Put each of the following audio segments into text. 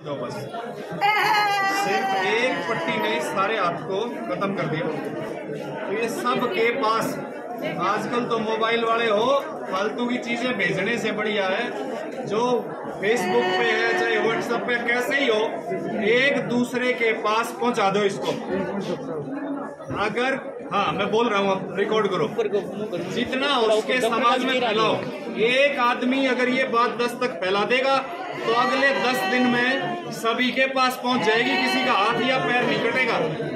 दो बस, सिर्फ एक पट्टी ने सारे हाथ को खत्म कर दिया। तो ये सब के पास आजकल तो मोबाइल वाले हो, फालतू की चीजें भेजने से बढ़िया है जो फेसबुक पे है चाहे व्हाट्सएप पे कैसे ही हो, एक दूसरे के पास पहुंचा दो इसको। अगर हाँ मैं बोल रहा हूँ, रिकॉर्ड करो, जितना हो उसके समाज में फैलाओ। एक आदमी अगर ये बात 10 तक फैला देगा तो अगले 10 दिन में सभी के पास पहुंच जाएगी, किसी का हाथ या पैर नहीं कटेगा।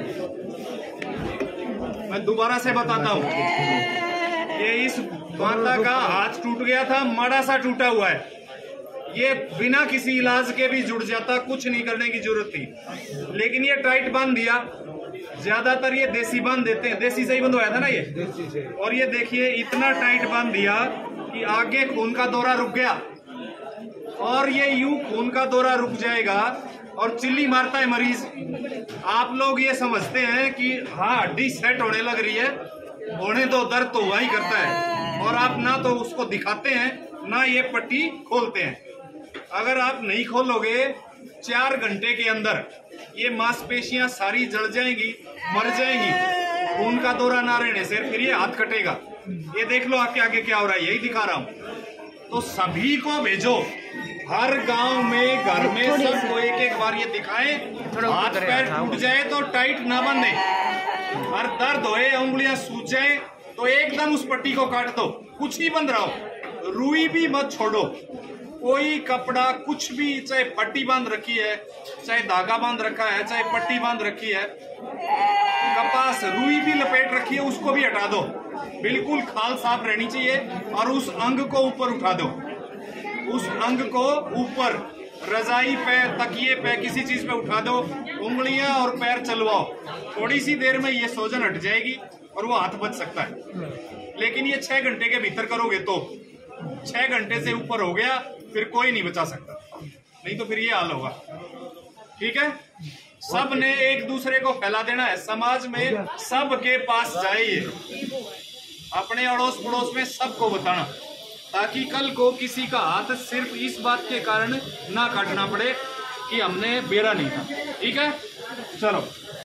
मैं दोबारा से बताता हूँ, ये इस माता का हाथ टूट गया था, माड़ा सा टूटा हुआ है, ये बिना किसी इलाज के भी जुड़ जाता, कुछ नहीं करने की जरूरत थी, लेकिन ये टाइट बांध दिया। ज्यादातर ये देसी बांध देते हैं, देसी से ही बंधवाया था ना ये, देसी से। और ये देखिए इतना टाइट बांध दिया कि आगे खून का दौरा रुक गया, और ये यूं खून का दौरा रुक जाएगा और चिल्ली मारता है मरीज। आप लोग ये समझते हैं कि हाँ हड्डी सेट होने लग रही है, होने दो, दर्द तो वही करता है, और आप ना तो उसको दिखाते हैं ना ये पट्टी खोलते हैं। अगर आप नहीं खोलोगे 4 घंटे के अंदर ये मांसपेशियां सारी जल जाएंगी, मर जाएंगी। खून का दौरा ना रहने से फिर ये हाथ कटेगा। ये देख लो आपके आगे क्या हो रहा है, यही दिखा रहा हूं। तो सभी को भेजो, हर गांव में घर में सबको एक बार ये दिखाएं। हाथ पैर टूट जाए तो टाइट ना बांधे, और दर्द होए, उंगलियां सूज जाए तो एकदम उस पट्टी को काट दो, कुछ ही बंद रहो, रुई भी मत छोड़ो। कोई कपड़ा कुछ भी, चाहे पट्टी बांध रखी है, चाहे धागा बांध रखा है, चाहे पट्टी बांध रखी है, कपास रुई भी लपेट रखी है, उसको भी हटा दो। बिल्कुल खाल साफ रहनी चाहिए, और उस अंग को ऊपर उठा दो, उस अंग को ऊपर रजाई पे, तकिए पे, किसी चीज पे उठा दो, उंगलियां और पैर चलवाओ। थोड़ी सी देर में ये सोजन हट जाएगी और वो हाथ बच सकता है। लेकिन ये 6 घंटे के भीतर करोगे तो, 6 घंटे से ऊपर हो गया फिर कोई नहीं बचा सकता, नहीं तो फिर ये हाल होगा। ठीक है, सब ने एक दूसरे को फैला देना है, समाज में सबके पास जाइए, अपने अड़ोस पड़ोस में सबको बताना, ताकि कल को किसी का हाथ सिर्फ इस बात के कारण ना काटना पड़े कि हमने बेरा नहीं था। ठीक है, चलो।